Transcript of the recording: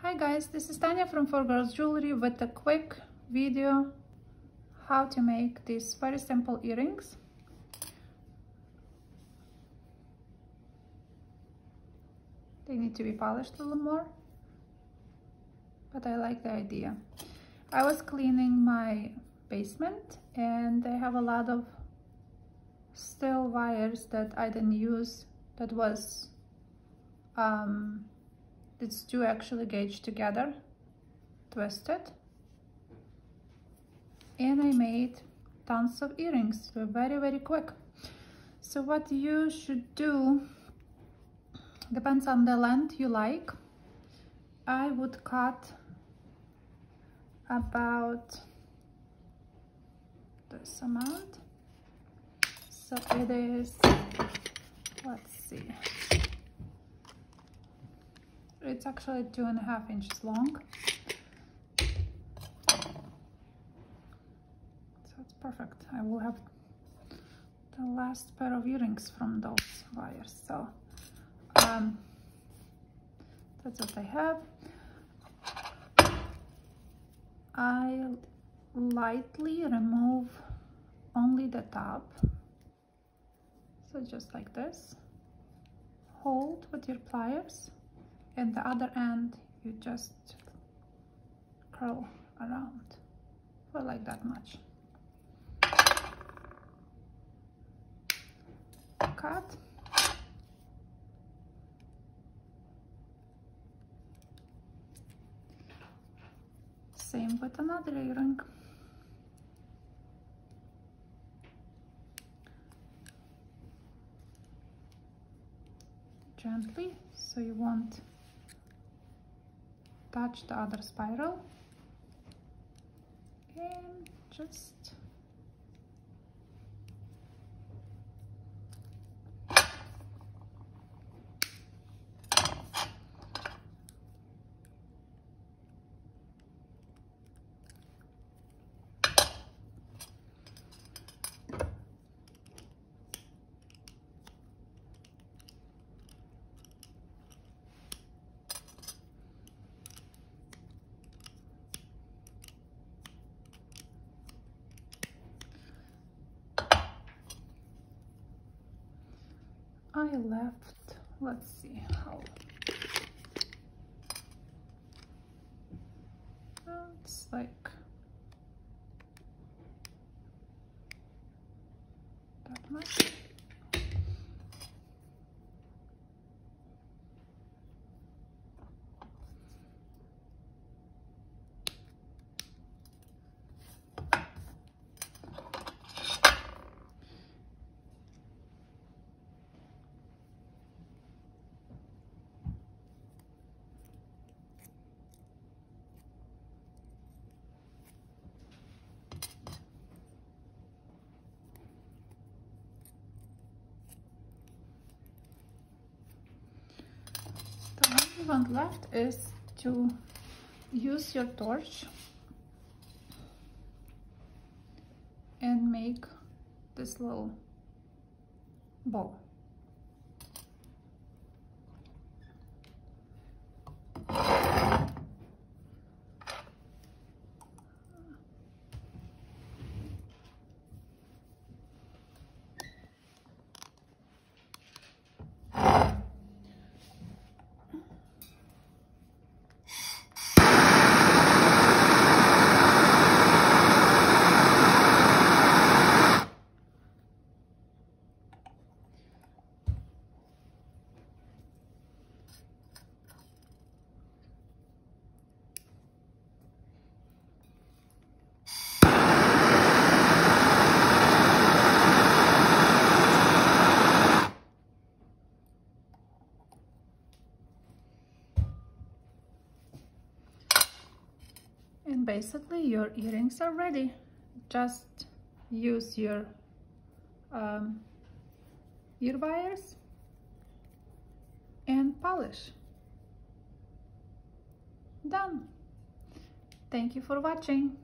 Hi guys, this is Tanya from 4Girls Jewelry with a quick video how to make these very simple earrings. They need to be polished a little more, but I like the idea. I was cleaning my basement and I have a lot of steel wires that I didn't use, that was it's two actually gauged together, twisted, and I made tons of earrings. They're very quick. So what you should do depends on the length you like. I would cut about this amount. So it is, let's see, it's actually 2.5 inches long. So it's perfect. I will have the last pair of earrings from those wires. So that's what I have. I lightly remove only the top. So just like this. Hold with your pliers, and the other end you just curl around for like that much. Cut. Same with another earring. Gently, so you won't touch the other spiral, and just I left, let's see how, it's like that much. The only one left is to use your torch and make this little bow. And basically your earrings are ready. Just use your ear wires and polish. Done. Thank you for watching.